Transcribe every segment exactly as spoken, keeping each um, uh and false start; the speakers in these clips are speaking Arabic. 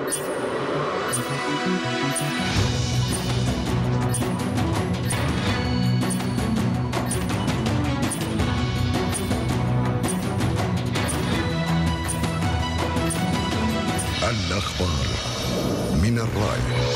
الأخبار من الرأي.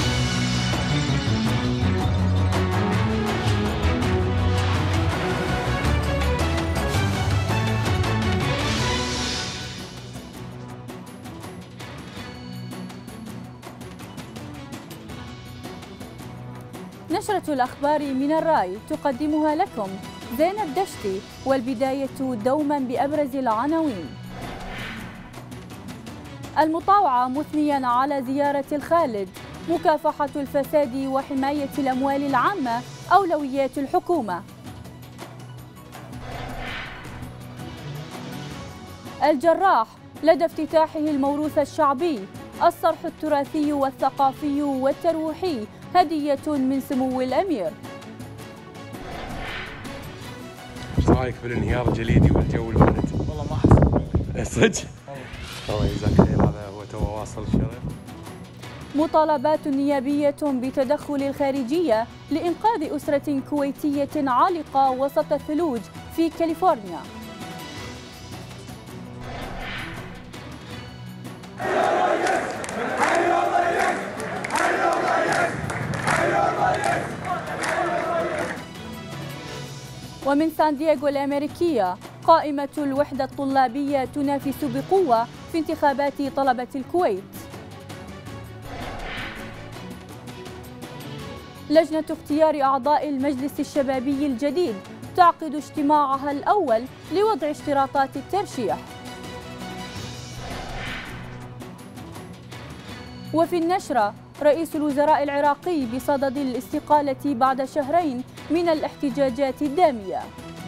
نشرة الأخبار من الرأي تقدمها لكم زينب دشتي، والبداية دوما بأبرز العناوين. المطاوعة مثنيا على زيارة الخالد، مكافحة الفساد وحماية الأموال العامة أولويات الحكومة. الجراح لدى افتتاحه الموروث الشعبي، الصرح التراثي والثقافي والترويحي هدية من سمو الأمير. ايش رايك بالانهيار الجليدي والجو البارد؟ والله ما حصل صدق؟ الله يجزاك خير، هذا هو تو واصل الشرف. مطالبات نيابية بتدخل الخارجية لإنقاذ أسرة كويتية عالقة وسط الثلوج في كاليفورنيا. ومن سان دييغو الأمريكية، قائمة الوحدة الطلابية تنافس بقوة في انتخابات طلبة الكويت. لجنة اختيار أعضاء المجلس الشبابي الجديد تعقد اجتماعها الأول لوضع اشتراطات الترشيح. وفي النشرة، رئيس الوزراء العراقي بصدد الاستقالة بعد شهرين من الاحتجاجات الدامية.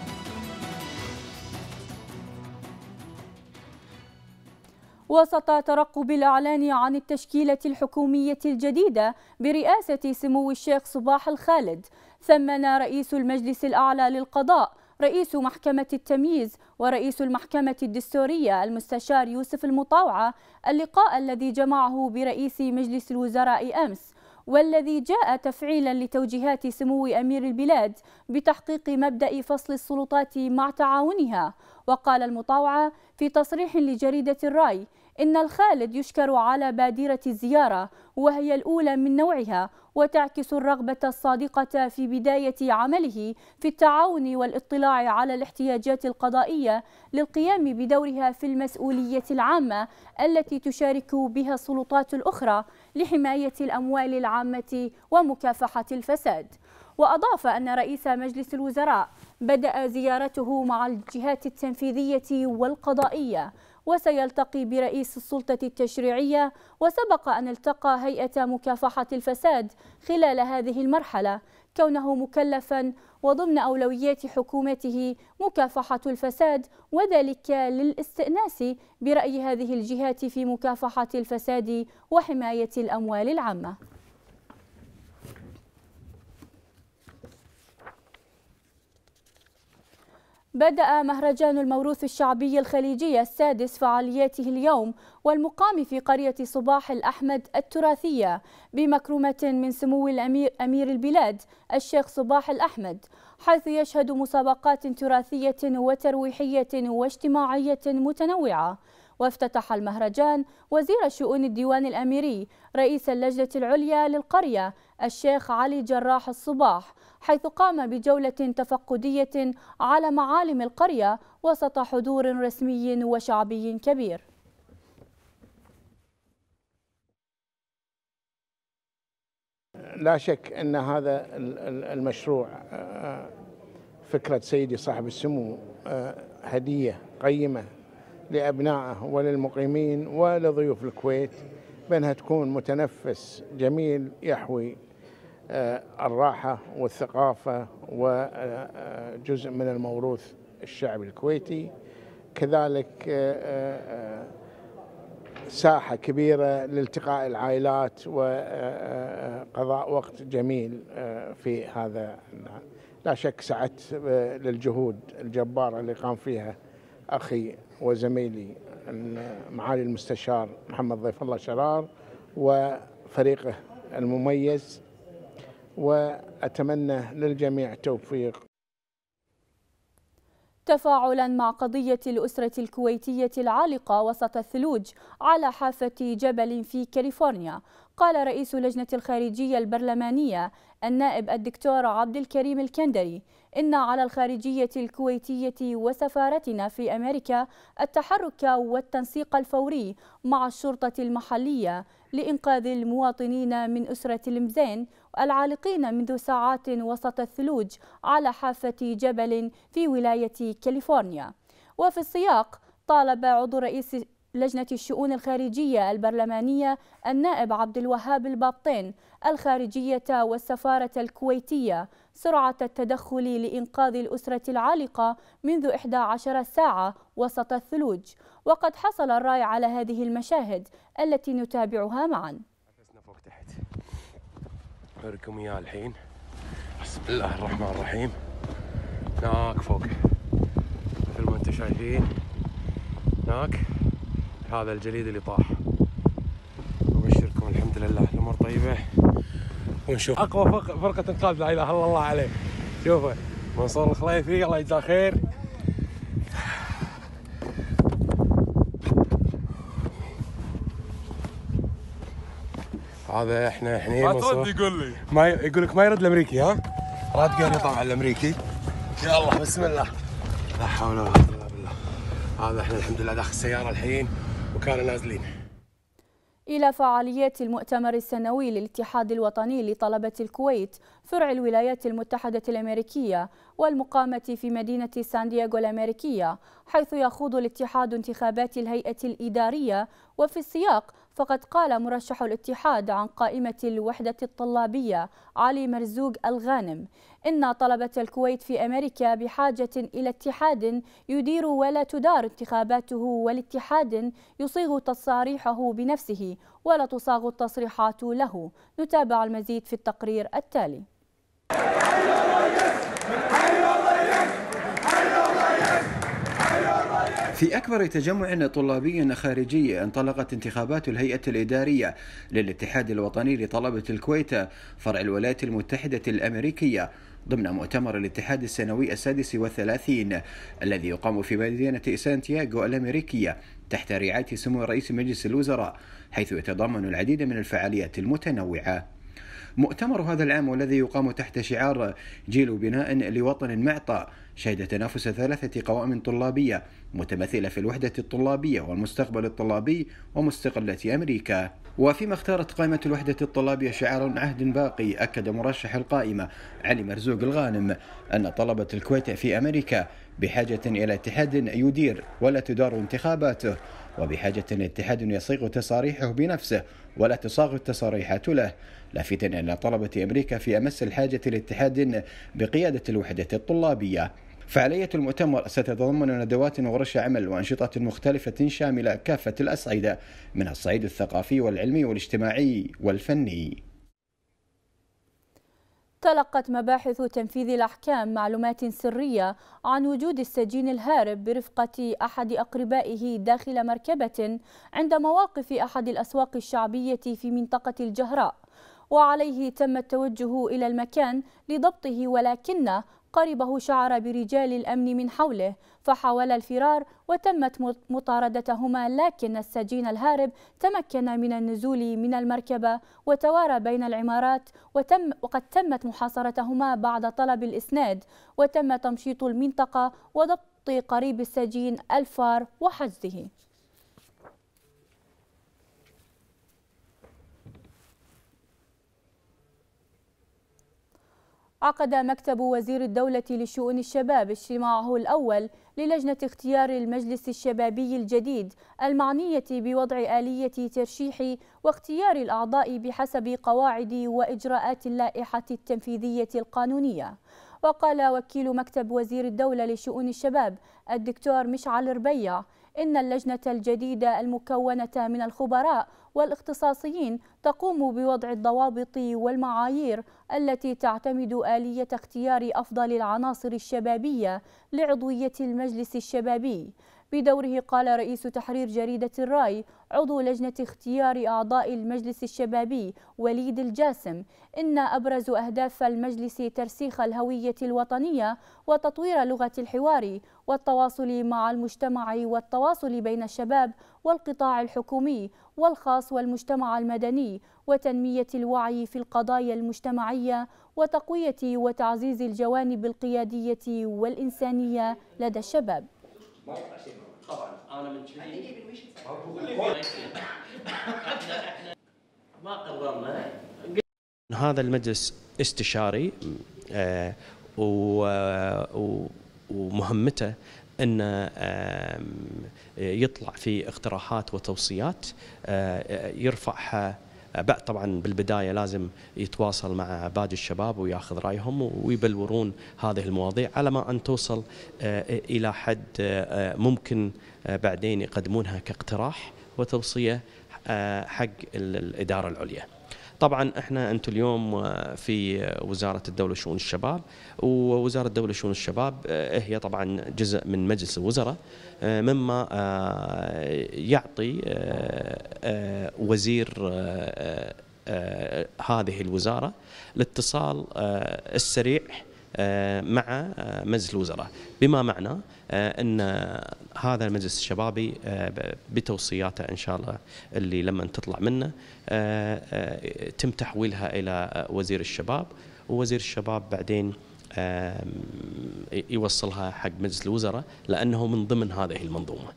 وسط ترقب الإعلان عن التشكيلة الحكومية الجديدة برئاسة سمو الشيخ صباح الخالد، ثمن رئيس المجلس الأعلى للقضاء، رئيس محكمة التمييز ورئيس المحكمة الدستورية المستشار يوسف المطاوعة اللقاء الذي جمعه برئيس مجلس الوزراء أمس، والذي جاء تفعيلا لتوجيهات سمو أمير البلاد بتحقيق مبدأ فصل السلطات مع تعاونها. وقال المطاوعة في تصريح لجريدة الرأي إن الخالد يشكر على بادرة الزيارة، وهي الأولى من نوعها، وتعكس الرغبة الصادقة في بداية عمله في التعاون والاطلاع على الاحتياجات القضائية للقيام بدورها في المسؤولية العامة التي تشارك بها السلطات الأخرى لحماية الأموال العامة ومكافحة الفساد. وأضاف أن رئيس مجلس الوزراء بدأ زيارته مع الجهات التنفيذية والقضائية، وسيلتقي برئيس السلطة التشريعية، وسبق أن التقى هيئة مكافحة الفساد خلال هذه المرحلة، كونه مكلفا وضمن أولويات حكومته مكافحة الفساد، وذلك للاستئناس برأي هذه الجهات في مكافحة الفساد وحماية الأموال العامة. بدأ مهرجان الموروث الشعبي الخليجي السادس فعالياته اليوم، والمقام في قرية صباح الأحمد التراثية بمكرمة من سمو الأمير أمير البلاد الشيخ صباح الأحمد، حيث يشهد مسابقات تراثية وترويحية واجتماعية متنوعة. وافتتح المهرجان وزير شؤون الديوان الأميري رئيس اللجنة العليا للقرية الشيخ علي جراح الصباح، حيث قام بجولة تفقدية على معالم القرية وسط حضور رسمي وشعبي كبير. لا شك أن هذا المشروع فكرة سيدي صاحب السمو هدية قيمة لأبنائه وللمقيمين ولضيوف الكويت، بأنها تكون متنفس جميل يحوي الراحة والثقافة وجزء من الموروث الشعبي الكويتي، كذلك ساحة كبيرة لالتقاء العائلات وقضاء وقت جميل في هذا. لا شك سعدت للجهود الجبارة اللي قام فيها أخي وزميلي معالي المستشار محمد ضيف الله شرار وفريقه المميز، وأتمنى للجميع التوفيق. تفاعلا مع قضية الأسرة الكويتية العالقة وسط الثلوج على حافة جبل في كاليفورنيا، قال رئيس لجنة الخارجية البرلمانية النائب الدكتور عبد الكريم الكندري إن على الخارجية الكويتية وسفارتنا في أمريكا التحرك والتنسيق الفوري مع الشرطة المحلية لإنقاذ المواطنين من أسرة المزين العالقين منذ ساعات وسط الثلوج على حافة جبل في ولاية كاليفورنيا. وفي السياق طالب عضو رئيس لجنة الشؤون الخارجية البرلمانية النائب عبد الوهاب البابطين الخارجية والسفارة الكويتية سرعة التدخل لإنقاذ الأسرة العالقة منذ إحدى عشرة ساعة وسط الثلوج، وقد حصل الرأي على هذه المشاهد التي نتابعها معا. نفسنا فوق تحت أوريكم إياه الحين. بسم الله الرحمن الرحيم. هناك فوق مثل ما انتم شايفين، هناك هذا الجليد اللي طاح. وبشركم الحمد لله الأمور طيبة، ونشوف أقوى فرقة إنقاذ. لا إله إلا الله عليه. شوفوا منصور الخليفي الله يجزاه خير. هذا احنا حنين ما ترد يقول لي ما يقول لك ما يرد الامريكي. ها راد قال يطلع الامريكي. يا الله بسم الله لا حول ولا قوه الا بالله. هذا احنا الحمد لله داخل السياره الحين وكانوا نازلين. إلى فعاليات المؤتمر السنوي للاتحاد الوطني لطلبة الكويت فرع الولايات المتحدة الأمريكية والمقامة في مدينة سان دييغو الأمريكية، حيث يخوض الاتحاد انتخابات الهيئة الإدارية. وفي السياق فقد قال مرشح الاتحاد عن قائمة الوحدة الطلابية علي مرزوق الغانم إن طلبة الكويت في أمريكا بحاجة إلى اتحاد يدير ولا تدار انتخاباته، والاتحاد يصيغ تصاريحه بنفسه ولا تصاغ التصريحات له. نتابع المزيد في التقرير التالي. في أكبر تجمع طلابي خارجي انطلقت انتخابات الهيئة الإدارية للاتحاد الوطني لطلبة الكويت فرع الولايات المتحدة الأمريكية ضمن مؤتمر الاتحاد السنوي السادس والثلاثين الذي يقام في مدينة سانتياغو الأمريكية تحت رعاية سمو رئيس مجلس الوزراء، حيث يتضمن العديد من الفعاليات المتنوعة. مؤتمر هذا العام والذي يقام تحت شعار جيل بناء لوطن معطى شهد تنافس ثلاثة قوائم طلابية متمثلة في الوحدة الطلابية والمستقبل الطلابي ومستقلة أمريكا. وفيما اختارت قائمة الوحدة الطلابية شعار عهد باقي، أكد مرشح القائمة علي مرزوق الغانم أن طلبة الكويت في أمريكا بحاجة إلى اتحاد يدير ولا تدار انتخاباته، وبحاجة إلى اتحاد يصيغ تصاريحه بنفسه ولا تصاغ التصاريحات له، لافتا أن طلبة أمريكا في أمس الحاجة لاتحاد بقيادة الوحدة الطلابية. فعالية المؤتمر ستتضمن ندوات وورش عمل وأنشطة مختلفة شاملة كافة الأصعدة من الصعيد الثقافي والعلمي والاجتماعي والفني. تلقت مباحث تنفيذ الأحكام معلومات سرية عن وجود السجين الهارب برفقة أحد أقربائه داخل مركبة عند مواقف أحد الأسواق الشعبية في منطقة الجهراء، وعليه تم التوجه إلى المكان لضبطه، ولكن قريبه شعر برجال الأمن من حوله فحاول الفرار وتمت مطاردتهما، لكن السجين الهارب تمكن من النزول من المركبة وتوارى بين العمارات، وتم وقد تمت محاصرتهما بعد طلب الإسناد، وتم تمشيط المنطقة وضبط قريب السجين الفار وحجزه. عقد مكتب وزير الدولة لشؤون الشباب اجتماعه الأول للجنة اختيار المجلس الشبابي الجديد المعنية بوضع آلية ترشيح واختيار الأعضاء بحسب قواعد وإجراءات اللائحة التنفيذية القانونية. وقال وكيل مكتب وزير الدولة لشؤون الشباب الدكتور مشعل ربيع إن اللجنة الجديدة المكونة من الخبراء والاختصاصيين تقوم بوضع الضوابط والمعايير التي تعتمد آلية اختيار أفضل العناصر الشبابية لعضوية المجلس الشبابي، بدوره قال رئيس تحرير جريدة الرأي عضو لجنة اختيار أعضاء المجلس الشبابي وليد الجاسم إن أبرز أهداف المجلس ترسيخ الهوية الوطنية وتطوير لغة الحوار والتواصل مع المجتمع والتواصل بين الشباب والقطاع الحكومي والخاص والمجتمع المدني وتنمية الوعي في القضايا المجتمعية وتقوية وتعزيز الجوانب القيادية والإنسانية لدى الشباب. طبعا انا من كذي ما قررنا. هذا المجلس استشاري ومهمته أن يطلع في اقتراحات وتوصيات يرفعها. بعد طبعا بالبداية لازم يتواصل مع باقي الشباب وياخذ رأيهم ويبلورون هذه المواضيع على ما أن توصل إلى حد ممكن بعدين يقدمونها كاقتراح وتوصية حق الإدارة العليا. طبعا احنا انتم اليوم في وزارة الدولة شؤون الشباب، ووزارة الدولة شؤون الشباب هي طبعا جزء من مجلس الوزراء، مما يعطي وزير هذه الوزارة الاتصال السريع مع مجلس الوزراء، بما معنى أن هذا المجلس الشبابي بتوصياته إن شاء الله اللي لما تطلع منه تم تحويلها إلى وزير الشباب، ووزير الشباب بعدين يوصلها حق مجلس الوزراء لأنه من ضمن هذه المنظومة.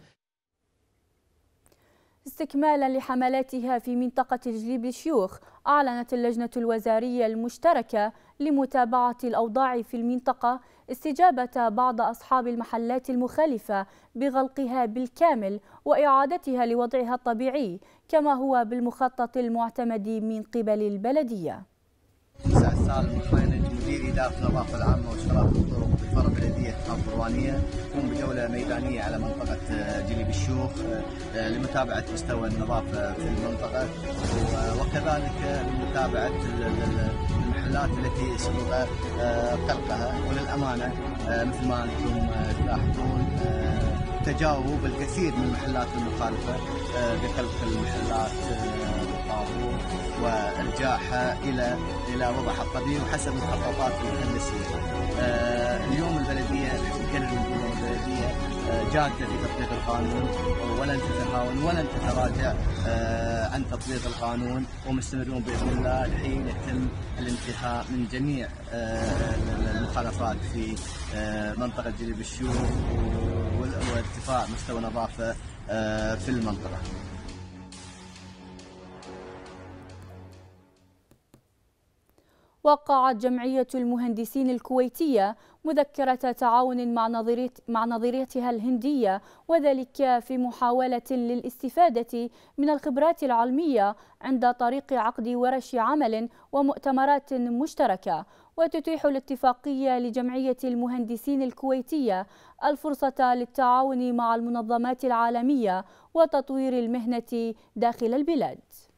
استكمالا لحملاتها في منطقة جليب الشيوخ، أعلنت اللجنة الوزارية المشتركة لمتابعة الأوضاع في المنطقة استجابة بعض أصحاب المحلات المخالفة بغلقها بالكامل وإعادتها لوضعها الطبيعي كما هو بالمخطط المعتمد من قبل البلدية. مساء السالم الخينج، مدير إدارة النظافة العامة وإشراف الطرق بالفرع بلدية حافظ الروانية، يقوم بجولة ميدانية على منطقة جليب الشيوخ لمتابعة مستوى النظافة في المنطقة، وكذلك لمتابعة المحلات التي سبق غلقها. وللأمانة مثل ما أنتم تلاحظون تجاوب الكثير من المحلات المخالفة بغلق المحلات بالطابور وارجاعها الى الى وضعها الطبيعي وحسب المخططات الهندسيه. اليوم البلديه نكرر نقول البلديه جاده في تطبيق القانون ولن تتهاون ولن تتراجع عن تطبيق القانون، ومستمرون باذن الله لحين يتم الانتهاء من جميع المخالفات في منطقه جليب الشيوخ وارتفاع مستوى نظافه في المنطقه. وقعت جمعية المهندسين الكويتية مذكرة تعاون مع مع نظيرتها الهندية، وذلك في محاولة للاستفادة من الخبرات العلمية عند طريق عقد ورش عمل ومؤتمرات مشتركة. وتتيح الاتفاقية لجمعية المهندسين الكويتية الفرصة للتعاون مع المنظمات العالمية وتطوير المهنة داخل البلاد.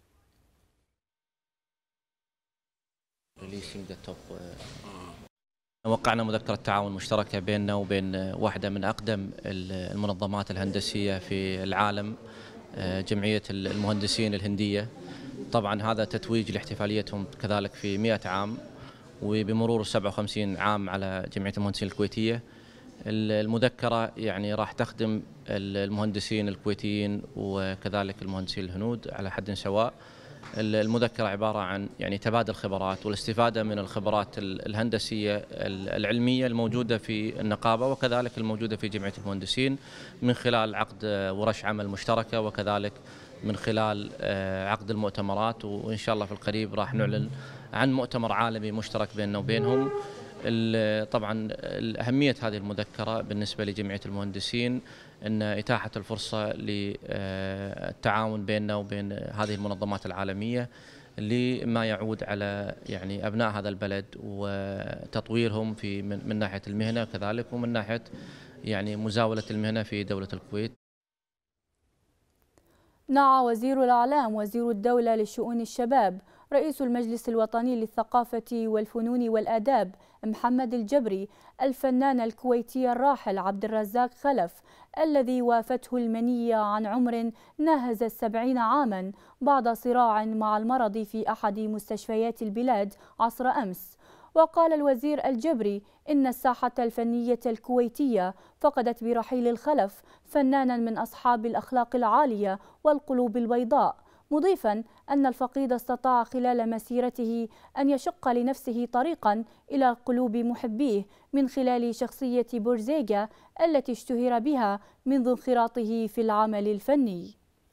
وقعنا مذكرة تعاون مشتركة بيننا وبين واحدة من أقدم المنظمات الهندسية في العالم، جمعية المهندسين الهندية. طبعا هذا تتويج لاحتفاليتهم كذلك في مئة عام وبمرور سبعة وخمسين عام على جمعية المهندسين الكويتية. المذكرة يعني راح تخدم المهندسين الكويتيين وكذلك المهندسين الهنود على حد سواء. المذكرة عبارة عن يعني تبادل خبرات والاستفادة من الخبرات الهندسية العلمية الموجودة في النقابة وكذلك الموجودة في جمعية المهندسين من خلال عقد ورش عمل مشتركة وكذلك من خلال عقد المؤتمرات. وإن شاء الله في القريب راح نعلن عن مؤتمر عالمي مشترك بيننا وبينهم. طبعا أهمية هذه المذكرة بالنسبة لجمعية المهندسين أن إتاحة الفرصة للتعاون بيننا وبين هذه المنظمات العالمية لما يعود على يعني أبناء هذا البلد وتطويرهم في من, من ناحية المهنة كذلك ومن ناحية يعني مزاولة المهنة في دولة الكويت. نعى وزير الإعلام وزير الدولة لشؤون الشباب رئيس المجلس الوطني للثقافة والفنون والآداب محمد الجبري الفنان الكويتي الراحل عبد الرزاق خلف الذي وافته المنية عن عمر ناهز السبعين عاما بعد صراع مع المرض في أحد مستشفيات البلاد عصر أمس. وقال الوزير الجبري إن الساحة الفنية الكويتية فقدت برحيل الخلف فنانا من أصحاب الأخلاق العالية والقلوب البيضاء، مضيفا أن الفقيد استطاع خلال مسيرته أن يشق لنفسه طريقا إلى قلوب محبيه من خلال شخصية بورزيغا التي اشتهر بها منذ انخراطه في العمل الفني.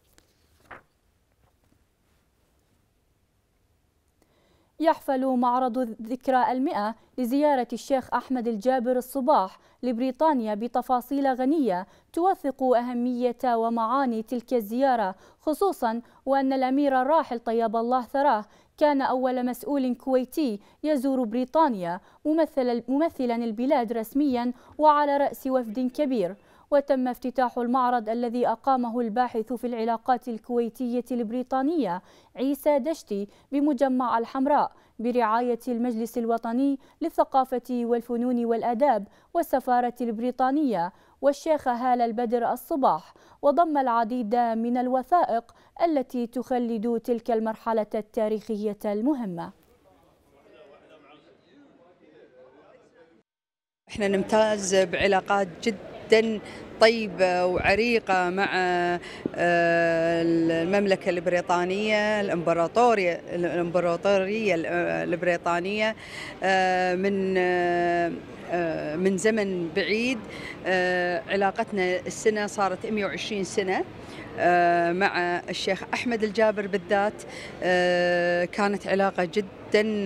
يحفل معرض ذكرى المئة لزيارة الشيخ أحمد الجابر الصباح لبريطانيا بتفاصيل غنية توثق أهمية ومعاني تلك الزيارة، خصوصا وأن الأمير الراحل طيب الله ثراه كان أول مسؤول كويتي يزور بريطانيا ممثل ممثلا البلاد رسميا وعلى رأس وفد كبير. وتم افتتاح المعرض الذي أقامه الباحث في العلاقات الكويتية البريطانية عيسى دشتي بمجمع الحمراء برعاية المجلس الوطني للثقافة والفنون والآداب والسفارة البريطانية والشيخة هالة البدر الصباح، وضم العديد من الوثائق التي تخلد تلك المرحلة التاريخية المهمة. احنا نمتاز بعلاقات جدا طيبة وعريقة مع المملكة البريطانية الإمبراطورية الإمبراطورية البريطانية من من زمن بعيد. علاقتنا السنة صارت مئة وعشرين سنة مع الشيخ أحمد الجابر بالذات. كانت علاقة جدا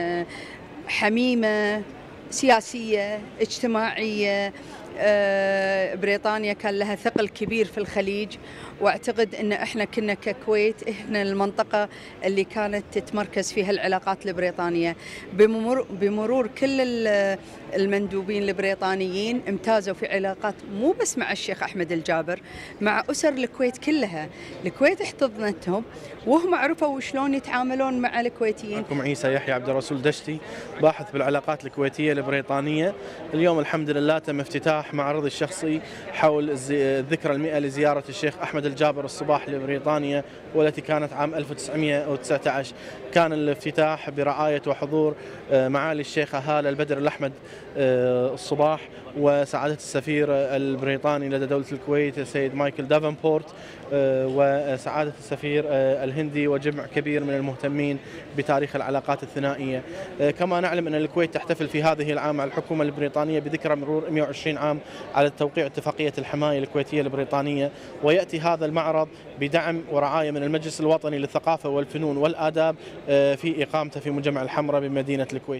حميمة، سياسية، اجتماعية. بريطانيا كان لها ثقل كبير في الخليج، واعتقد ان احنا كنا ككويت احنا المنطقه اللي كانت تتمركز فيها العلاقات البريطانيه. بمرور بمرور كل المندوبين البريطانيين امتازوا في علاقات مو بس مع الشيخ احمد الجابر، مع اسر الكويت كلها. الكويت احتضنتهم وهم عرفوا شلون يتعاملون مع الكويتيين. معكم عيسى يحيى عبد الرسول دشتي، باحث بالعلاقات الكويتيه البريطانيه. اليوم الحمد لله تم افتتاح معرضي الشخصي حول الذكرى المئة لزياره الشيخ احمد الجابر الصباح لبريطانيا، والتي كانت عام ألف وتسعمئة وتسعة عشر. كان الافتتاح برعايه وحضور معالي الشيخه هالة البدر الأحمد الصباح وسعاده السفير البريطاني لدى دوله الكويت السيد مايكل دافنبورت وسعاده السفير الهندي وجمع كبير من المهتمين بتاريخ العلاقات الثنائيه. كما نعلم ان الكويت تحتفل في هذه العام مع الحكومه البريطانيه بذكرى مرور مئة وعشرين عام على توقيع اتفاقيه الحمايه الكويتيه البريطانيه، وياتي هذا المعرض بدعم ورعايه من المجلس الوطني للثقافه والفنون والآداب في اقامته في مجمع الحمراء بمدينه الكويت.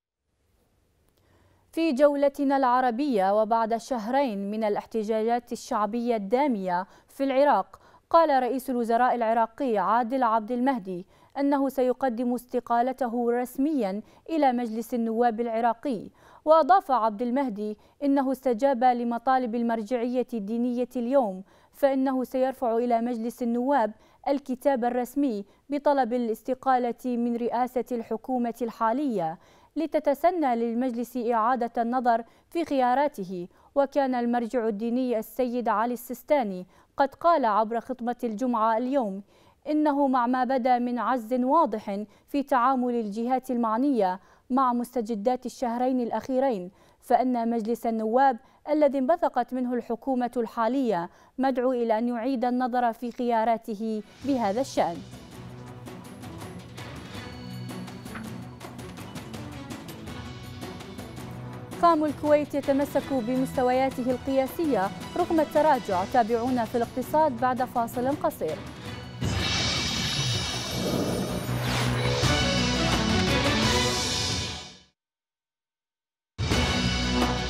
في جولتنا العربية وبعد شهرين من الاحتجاجات الشعبية الدامية في العراق، قال رئيس الوزراء العراقي عادل عبد المهدي أنه سيقدم استقالته رسميا إلى مجلس النواب العراقي. وأضاف عبد المهدي إنه استجاب لمطالب المرجعية الدينية اليوم، فإنه سيرفع إلى مجلس النواب الكتاب الرسمي بطلب الاستقالة من رئاسة الحكومة الحالية لتتسنى للمجلس إعادة النظر في خياراته. وكان المرجع الديني السيد علي السيستاني قد قال عبر خطبة الجمعة اليوم إنه مع ما بدا من عجز واضح في تعامل الجهات المعنية مع مستجدات الشهرين الأخيرين، فإن مجلس النواب الذي انبثقت منه الحكومة الحالية مدعو إلى أن يعيد النظر في خياراته بهذا الشأن. خام الكويت يتمسك بمستوياته القياسية رغم التراجع. تابعونا في الاقتصاد بعد فاصل قصير.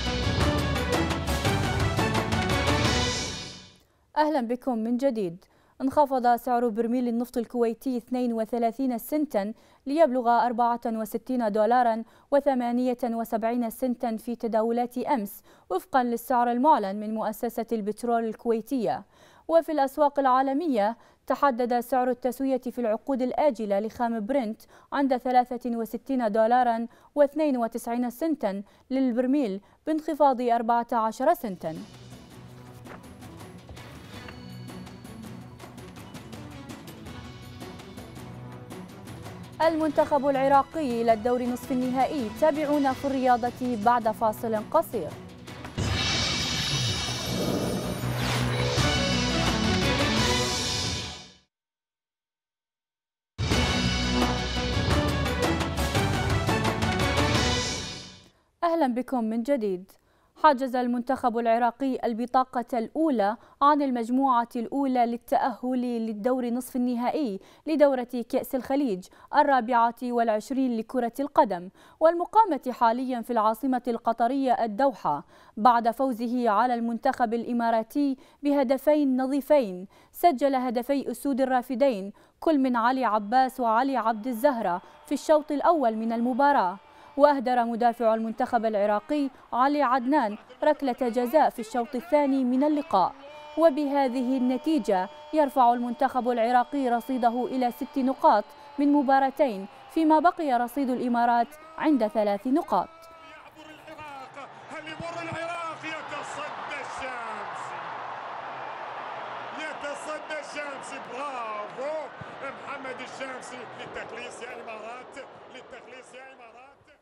أهلا بكم من جديد. انخفض سعر برميل النفط الكويتي اثنين وثلاثين سنتا ليبلغ أربعة وستين دولارا وثمانية وسبعين سنتا في تداولات أمس وفقا للسعر المعلن من مؤسسة البترول الكويتية. وفي الأسواق العالمية تحدد سعر التسوية في العقود الآجلة لخام برنت عند ثلاثة وستين دولارا واثنين وتسعين سنتا للبرميل بانخفاض أربعة عشر سنتا. المنتخب العراقي إلى الدور نصف النهائي، تابعونا في الرياضة بعد فاصل قصير. أهلا بكم من جديد. حجز المنتخب العراقي البطاقة الأولى عن المجموعة الأولى للتأهل للدور نصف النهائي لدورة كأس الخليج الرابعة والعشرين لكرة القدم، والمقامة حاليا في العاصمة القطرية الدوحة بعد فوزه على المنتخب الإماراتي بهدفين نظيفين. سجل هدفي أسود الرافدين كل من علي عباس وعلي عبد الزهرة في الشوط الأول من المباراة، وأهدر مدافع المنتخب العراقي علي عدنان ركلة جزاء في الشوط الثاني من اللقاء. وبهذه النتيجة يرفع المنتخب العراقي رصيده إلى ست نقاط من مباراتين، فيما بقي رصيد الإمارات عند ثلاث نقاط. هل يمر العراق؟ يتصدى الشمس، يتصدى الشمس. برافو محمد الشامسي للتخليص يا إمارات، للتخليص يا إمارات.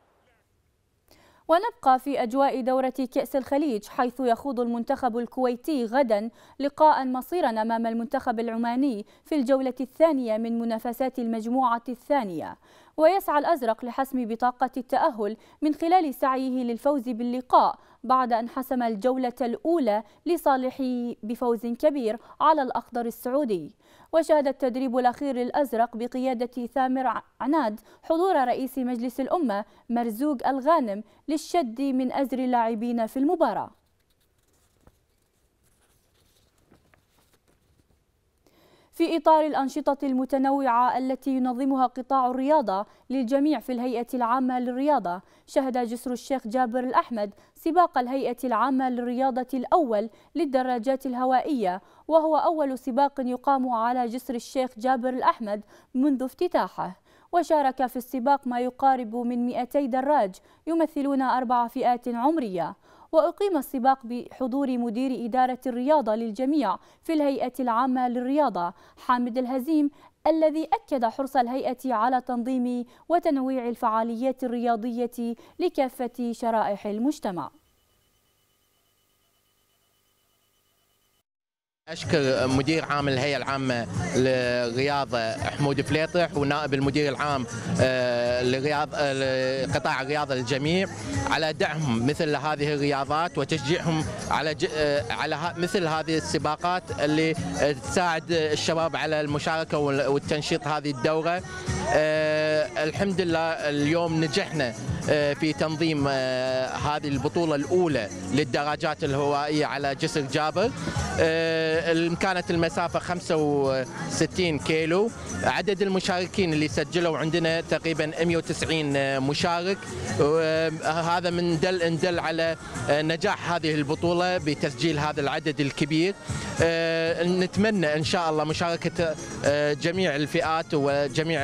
ونبقى في أجواء دورة كأس الخليج، حيث يخوض المنتخب الكويتي غدا لقاء مصيرا أمام المنتخب العماني في الجولة الثانية من منافسات المجموعة الثانية. ويسعى الأزرق لحسم بطاقة التأهل من خلال سعيه للفوز باللقاء بعد أن حسم الجولة الأولى لصالحه بفوز كبير على الأخضر السعودي. وشهد التدريب الأخير للأزرق بقيادة ثامر عناد حضور رئيس مجلس الأمة مرزوق الغانم للشد من أزر اللاعبين في المباراة. في إطار الأنشطة المتنوعة التي ينظمها قطاع الرياضة للجميع في الهيئة العامة للرياضة، شهد جسر الشيخ جابر الأحمد سباق الهيئة العامة للرياضة الأول للدراجات الهوائية، وهو أول سباق يقام على جسر الشيخ جابر الأحمد منذ افتتاحه. وشارك في السباق ما يقارب من مئتي دراج يمثلون أربع فئات عمرية. وأقيم السباق بحضور مدير إدارة الرياضة للجميع في الهيئة العامة للرياضة حامد الهزيم، الذي أكد حرص الهيئة على تنظيم وتنويع الفعاليات الرياضية لكافة شرائح المجتمع. أشكر مدير عام الهيئة العامة للرياضة حمود فليطح ونائب المدير العام لرياض لقطاع الرياضة للجميع على دعمهم مثل هذه الرياضات وتشجيعهم على على مثل هذه السباقات اللي تساعد الشباب على المشاركة والتنشيط هذه الدورة. الحمد لله اليوم نجحنا في تنظيم هذه البطولة الأولى للدراجات الهوائية على جسر جابر. كانت المسافة خمسة وستين كيلو. عدد المشاركين اللي سجلوا عندنا تقريبا مئة وتسعين مشارك، هذا من دل ان دل على نجاح هذه البطولة بتسجيل هذا العدد الكبير. نتمنى ان شاء الله مشاركة جميع الفئات وجميع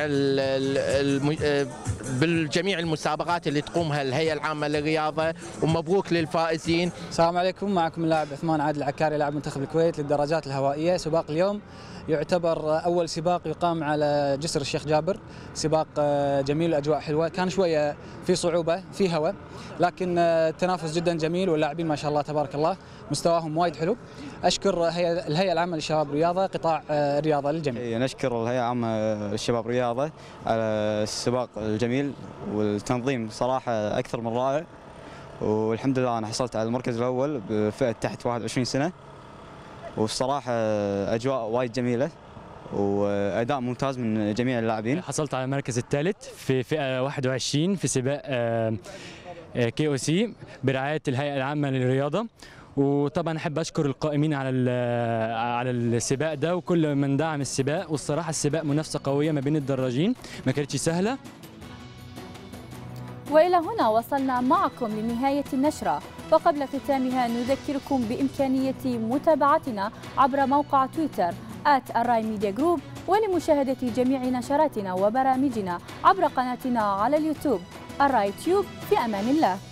بالجميع المسابقات اللي تقومها الهيئة العامة للرياضة، ومبروك للفائزين. السلام عليكم، معكم اللاعب عثمان عادل العكاري لاعب منتخب الكويت للدراجات الهوائية. سباق اليوم يعتبر أول سباق يقام على جسر الشيخ جابر، سباق جميل، أجواء حلوة، كان شوية في صعوبة في هواء، لكن التنافس جدا جميل واللاعبين ما شاء الله تبارك الله مستواهم وايد حلو. أشكر الهيئة العامة للشباب الرياضة قطاع الرياضة للجميع. نشكر الهيئة العامة للشباب الرياضة على السباق الجميل والتنظيم صراحة أكثر من رائع، والحمد لله أنا حصلت على المركز الأول بفئة تحت واحد وعشرين سنة، والصراحة أجواء وايد جميلة وأداء ممتاز من جميع اللاعبين. حصلت على المركز الثالث في فئة واحد وعشرين في سباق كي او سي برعاية الهيئة العامة للرياضة، وطبعا احب اشكر القائمين على على السباق ده وكل من دعم السباق. والصراحه السباق منافسه قويه ما بين الدراجين، ما كانتش سهله. وإلى هنا وصلنا معكم لنهاية النشرة، وقبل ختامها نذكركم بإمكانية متابعتنا عبر موقع تويتر آت الراي ميديا جروب، ولمشاهدة جميع نشراتنا وبرامجنا عبر قناتنا على اليوتيوب الراي تيوب. في أمان الله.